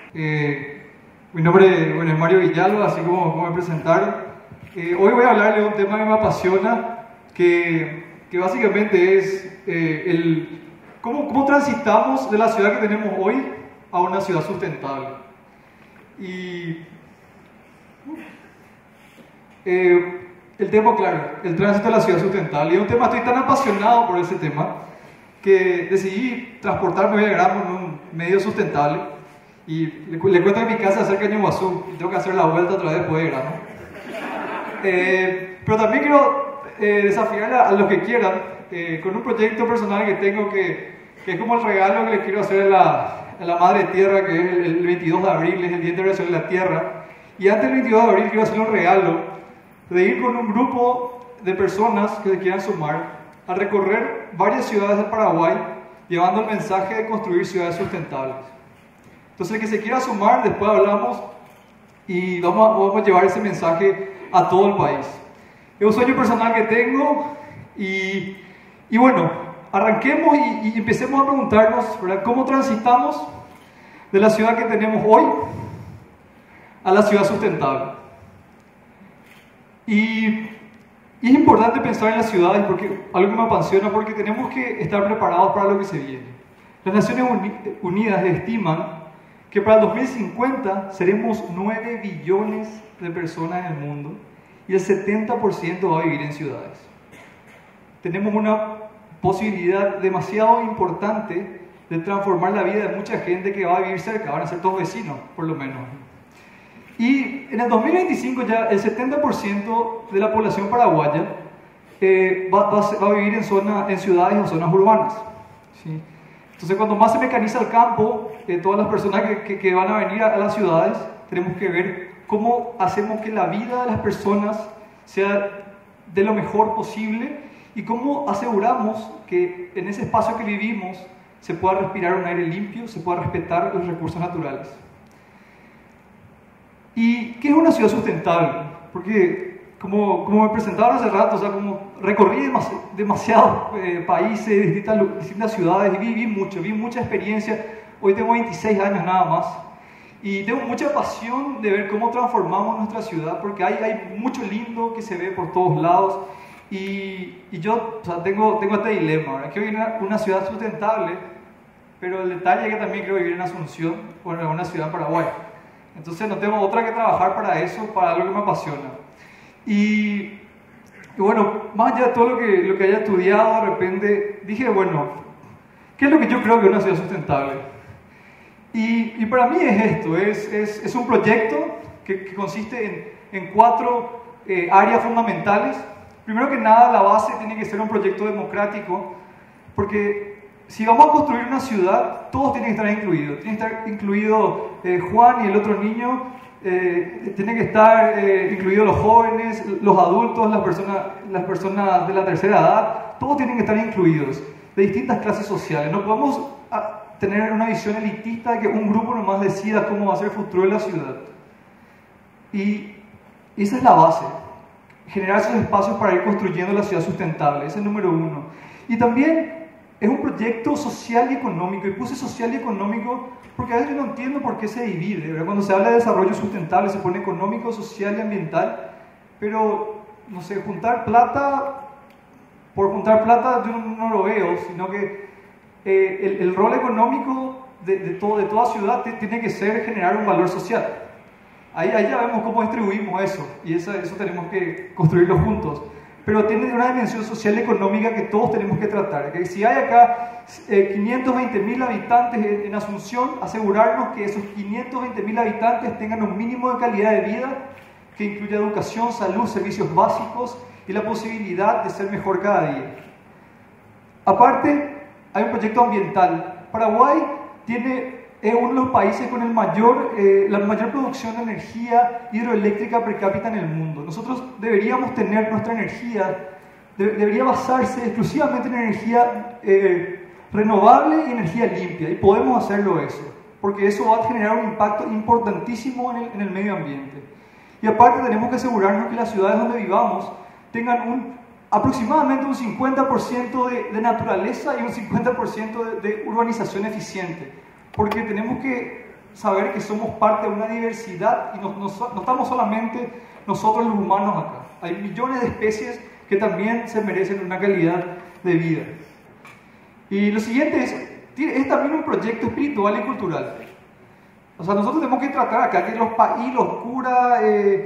Mi nombre bueno, es Mario Villalba, así como me presentaron. Hoy voy a hablarle de un tema que me apasiona, que básicamente es cómo transitamos de la ciudad que tenemos hoy a una ciudad sustentable. Y el tema, claro, el tránsito de la ciudad sustentable. Y es un tema, estoy tan apasionado por ese tema que decidí transportarme hoy a Gramo en un medio sustentable. Y le cuento que mi casa es cerca de Ñuguazú y tengo que hacer la vuelta otra vez después de Gramo. Pero también quiero desafiar a los que quieran con un proyecto personal que tengo que es como el regalo que le quiero hacer a la Madre Tierra, que es el 22 de abril, es el Día Internacional de la Tierra. Y antes del 22 de abril quiero hacerle un regalo de ir con un grupo de personas que se quieran sumar a recorrer varias ciudades de Paraguay llevando el mensaje de construir ciudades sustentables. Entonces el que se quiera sumar, después hablamos y vamos a llevar ese mensaje a todo el país. Es un sueño personal que tengo y bueno, arranquemos y empecemos a preguntarnos, ¿verdad?, cómo transitamos de la ciudad que tenemos hoy a la ciudad sustentable. Y es importante pensar en las ciudades, porque algo que me apasiona, porque tenemos que estar preparados para lo que se viene. Las Naciones Unidas estiman que para el 2050 seremos 9 billones de personas en el mundo y el 70% va a vivir en ciudades. Tenemos una posibilidad demasiado importante de transformar la vida de mucha gente que va a vivir cerca, van a ser todos vecinos, por lo menos. Y en el 2025 ya el 70% de la población paraguaya va a vivir en ciudades o zonas urbanas, ¿sí? Entonces, cuando más se mecaniza el campo, todas las personas que van a venir a las ciudades, tenemos que ver cómo hacemos que la vida de las personas sea de lo mejor posible y cómo aseguramos que en ese espacio que vivimos se pueda respirar un aire limpio, se pueda respetar los recursos naturales. ¿Y qué es una ciudad sustentable? Porque, como me presentaron hace rato, o sea, como recorrí demasiados países, distintas ciudades, y vi mucha experiencia. Hoy tengo 26 años nada más, y tengo mucha pasión de ver cómo transformamos nuestra ciudad, porque hay mucho lindo que se ve por todos lados, y yo, o sea, tengo este dilema, ¿verdad? Quiero vivir en una ciudad sustentable, pero el detalle es que también quiero vivir en Asunción, o en una ciudad en Paraguay. Entonces no tengo otra que trabajar para eso, para algo que me apasiona. Y bueno, más allá de todo lo que haya estudiado, de repente dije, bueno, ¿qué es lo que yo creo que es una ciudad sustentable? Y para mí es esto, es un proyecto que consiste en 4 áreas fundamentales. Primero que nada, la base tiene que ser un proyecto democrático, porque si vamos a construir una ciudad, todos tienen que estar incluidos. Tiene que estar incluido Juan y el otro niño, tienen que estar incluidos los jóvenes, los adultos, las personas de la tercera edad, todos tienen que estar incluidos, de distintas clases sociales. No podemos tener una visión elitista de que un grupo nomás decida cómo va a ser el futuro de la ciudad. Y esa es la base, generar esos espacios para ir construyendo la ciudad sustentable, ese es el número 1. Y también es un proyecto social y económico, y puse social y económico porque a veces yo no entiendo por qué se divide, ¿verdad? Cuando se habla de desarrollo sustentable se pone económico, social y ambiental, pero, no sé, juntar plata, por juntar plata yo no lo veo, sino que el rol económico de toda ciudad tiene que ser generar un valor social. Ahí ya vemos cómo distribuimos eso, y eso tenemos que construirlo juntos. Pero tiene una dimensión social y económica que todos tenemos que tratar. Que si hay acá 520.000 habitantes en Asunción, asegurarnos que esos 520.000 habitantes tengan un mínimo de calidad de vida que incluya educación, salud, servicios básicos y la posibilidad de ser mejor cada día. Aparte, hay un proyecto ambiental. Paraguay es uno de los países con la mayor producción de energía hidroeléctrica per cápita en el mundo. Nosotros deberíamos tener nuestra energía, debería basarse exclusivamente en energía renovable y energía limpia, y podemos hacerlo eso, porque eso va a generar un impacto importantísimo en el medio ambiente. Y aparte tenemos que asegurarnos que las ciudades donde vivamos tengan aproximadamente un 50% de naturaleza y un 50% de urbanización eficiente, porque tenemos que saber que somos parte de una diversidad y no estamos solamente nosotros los humanos acá. Hay millones de especies que también se merecen una calidad de vida. Y lo siguiente es también un proyecto espiritual y cultural. O sea, nosotros tenemos que tratar acá que los país, los curas,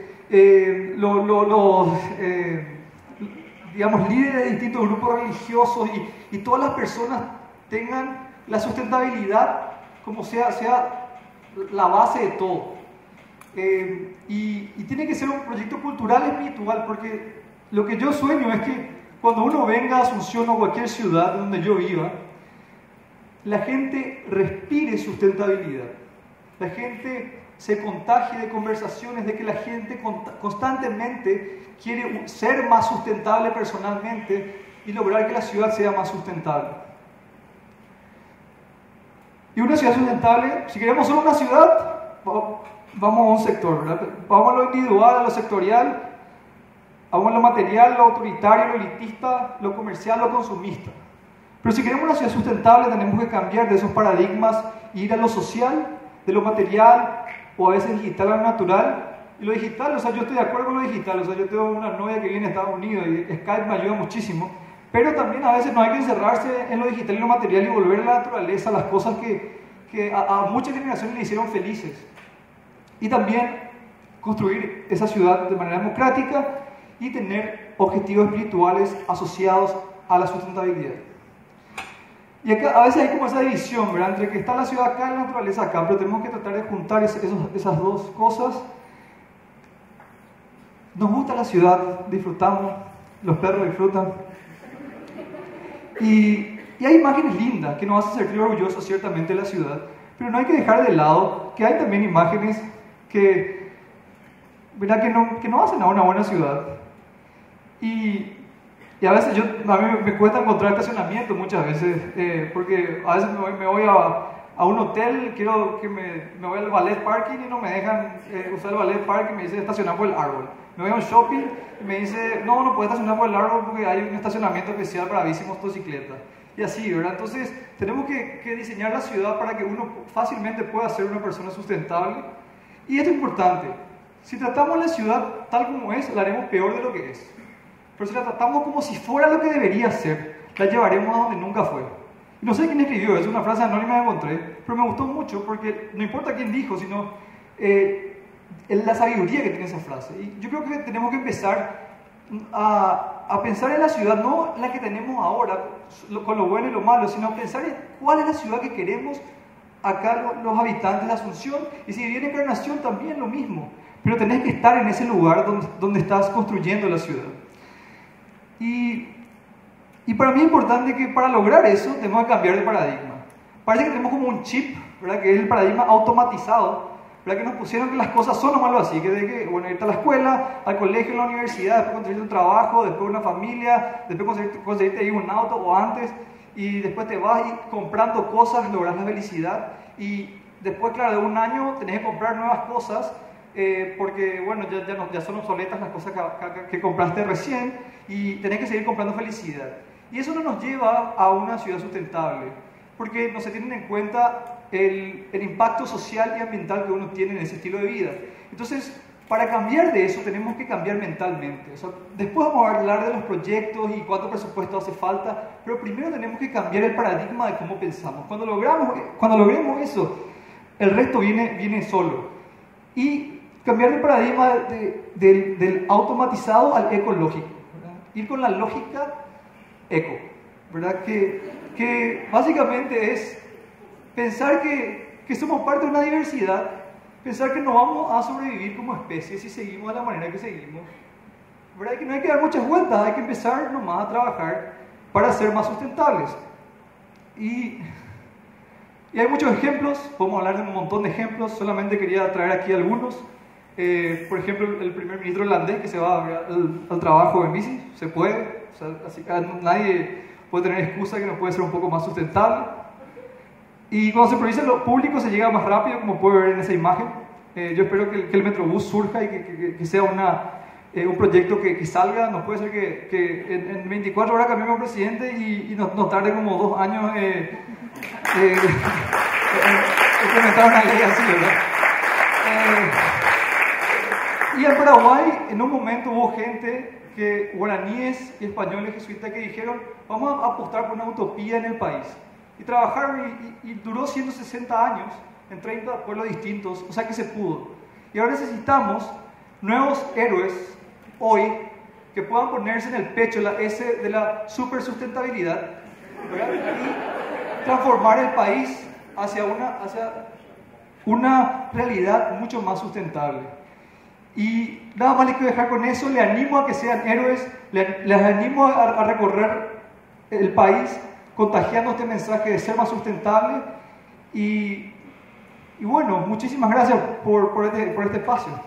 digamos, líderes de distintos grupos religiosos y todas las personas tengan la sustentabilidad como sea la base de todo. Y tiene que ser un proyecto cultural y espiritual, porque lo que yo sueño es que cuando uno venga a Asunción o cualquier ciudad donde yo viva, la gente respire sustentabilidad. La gente se contagie de conversaciones de que la gente constantemente quiere ser más sustentable personalmente y lograr que la ciudad sea más sustentable. Y una ciudad sustentable, si queremos solo una ciudad, vamos a un sector, ¿verdad? Vamos a lo individual, a lo sectorial, vamos a lo material, lo autoritario, lo elitista, lo comercial, lo consumista. Pero si queremos una ciudad sustentable, tenemos que cambiar de esos paradigmas e ir a lo social, de lo material, o a veces digital a lo natural. Y lo digital, o sea, yo estoy de acuerdo con lo digital, o sea, yo tengo una novia que viene de Estados Unidos y Skype me ayuda muchísimo, pero también a veces no hay que encerrarse en lo digital y lo material y volver a la naturaleza, las cosas que a muchas generaciones le hicieron felices. Y también construir esa ciudad de manera democrática y tener objetivos espirituales asociados a la sustentabilidad. Y acá a veces hay como esa división, ¿verdad? Entre que está la ciudad acá y la naturaleza acá, pero tenemos que tratar de juntar esas dos cosas. Nos gusta la ciudad, disfrutamos, los perros disfrutan. Y hay imágenes lindas que nos hacen sentir orgullosos ciertamente de la ciudad, pero no hay que dejar de lado que hay también imágenes ¿verdad? que no hacen a una buena ciudad. Y a veces a mí me cuesta encontrar estacionamiento muchas veces, porque a veces me voy a un hotel, quiero que me voy al ballet parking y no me dejan usar el ballet parking, me dice estacionar por el árbol. Me voy a un shopping y me dice, no puedes estacionar por el árbol porque hay un estacionamiento especial para bici y motocicletas. Y así, ¿verdad? Entonces, tenemos que diseñar la ciudad para que uno fácilmente pueda ser una persona sustentable. Y esto es importante. Si tratamos la ciudad tal como es, la haremos peor de lo que es. Pero si la tratamos como si fuera lo que debería ser, la llevaremos a donde nunca fue. Y no sé quién escribió, es una frase anónima que encontré, pero me gustó mucho porque no importa quién dijo, sino la sabiduría que tiene esa frase. Y yo creo que tenemos que empezar a pensar en la ciudad, no la que tenemos ahora, con lo bueno y lo malo, sino pensar en cuál es la ciudad que queremos acá los habitantes de Asunción, y si viene Encarnación también lo mismo, pero tenés que estar en ese lugar donde estás construyendo la ciudad. Y para mí es importante que para lograr eso tenemos que cambiar de paradigma. Parece que tenemos como un chip, ¿verdad? Que es el paradigma automatizado, ¿verdad? Que nos pusieron que las cosas son nomás así, que de que, bueno, irte a la escuela, al colegio, a la universidad, después conseguirte un trabajo, después una familia, después conseguirte ahí un auto o antes, y después te vas y comprando cosas logras la felicidad, y después, claro, de un año tenés que comprar nuevas cosas, porque, bueno, ya son obsoletas las cosas que compraste recién, y tenés que seguir comprando felicidad. Y eso no nos lleva a una ciudad sustentable, porque no se tienen en cuenta el impacto social y ambiental que uno tiene en ese estilo de vida. Entonces, para cambiar de eso tenemos que cambiar mentalmente. O sea, después vamos a hablar de los proyectos y cuánto presupuesto hace falta, pero primero tenemos que cambiar el paradigma de cómo pensamos. Cuando logremos eso, el resto viene solo. Y cambiar el paradigma del automatizado al ecológico, ¿verdad? Ir con la lógica eco, ¿verdad? Que básicamente es pensar que somos parte de una diversidad, pensar que no vamos a sobrevivir como especie si seguimos de la manera que seguimos, ¿verdad? Que no hay que dar muchas vueltas, hay que empezar nomás a trabajar para ser más sustentables. Y hay muchos ejemplos, podemos hablar de un montón de ejemplos, solamente quería traer aquí algunos. Por ejemplo, el primer ministro holandés que se va al trabajo en bici, se puede, o sea, así, nadie puede tener excusa que no puede ser un poco más sustentable. Y cuando se prioriza lo público se llega más rápido, como puede ver en esa imagen. Yo espero que el Metrobús surja y que sea un proyecto que salga. No puede ser que en 24 horas cambiemos un presidente y nos tarde como 2 años implementar una ley así, ¿verdad? Y en Paraguay, en un momento hubo gente, guaraníes y españoles jesuitas, que dijeron: vamos a apostar por una utopía en el país. Y trabajaron y duró 160 años en 30 pueblos distintos, o sea que se pudo. Y ahora necesitamos nuevos héroes hoy que puedan ponerse en el pecho la S de la supersustentabilidad, ¿verdad? Y transformar el país hacia una realidad mucho más sustentable. Y nada más les quiero dejar con eso. Le animo a que sean héroes, les animo a recorrer el país contagiando este mensaje de ser más sustentable. Y bueno, muchísimas gracias por este espacio.